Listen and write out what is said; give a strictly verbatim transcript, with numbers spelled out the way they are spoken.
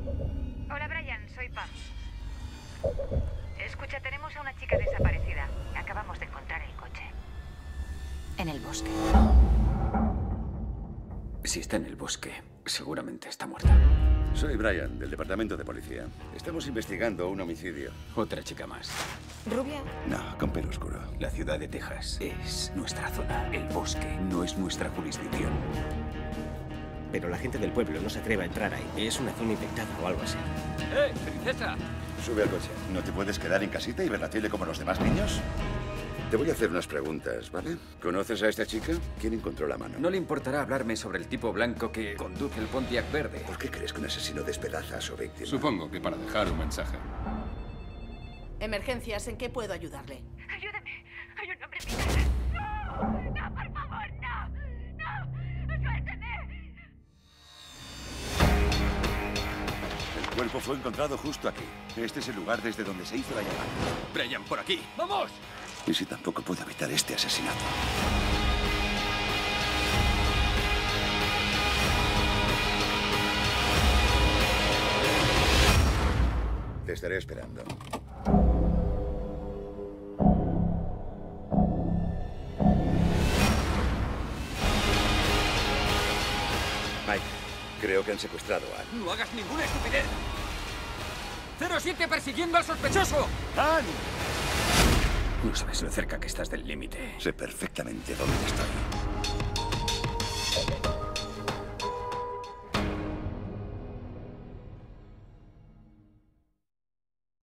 Hola, Brian, soy Pam. Escucha, tenemos a una chica desaparecida. Acabamos de encontrar el coche. En el bosque. Si está en el bosque, seguramente está muerta. Soy Brian, del departamento de policía. Estamos investigando un homicidio. Otra chica más. ¿Rubia? No, con pelo oscuro. La ciudad de Texas es nuestra zona. El bosque no es nuestra jurisdicción. Pero la gente del pueblo no se atreve a entrar ahí. Es una zona infectada o algo así. ¡Eh, princesa! Sube al coche. ¿No te puedes quedar en casita y ver la tele como los demás niños? Te voy a hacer unas preguntas, ¿vale? ¿Conoces a esta chica? ¿Quién encontró la mano? No le importará hablarme sobre el tipo blanco que conduce el Pontiac verde. ¿Por qué crees que un asesino despedaza a su víctima? Supongo que para dejar un mensaje. Emergencias, ¿en qué puedo ayudarle? Ayúdame. Hay un hombre en mi casa. No, no, por favor, no. No, suélteme. El cuerpo fue encontrado justo aquí. Este es el lugar desde donde se hizo la llamada. Brian, por aquí. ¡Vamos! ¿Y si tampoco puedo evitar este asesinato? Te estaré esperando. Mike, creo que han secuestrado a Ann. ¡No hagas ninguna estupidez! ¡cero siete persiguiendo al sospechoso! ¡Ann! No sabes lo cerca que estás del límite. Sé perfectamente dónde estoy.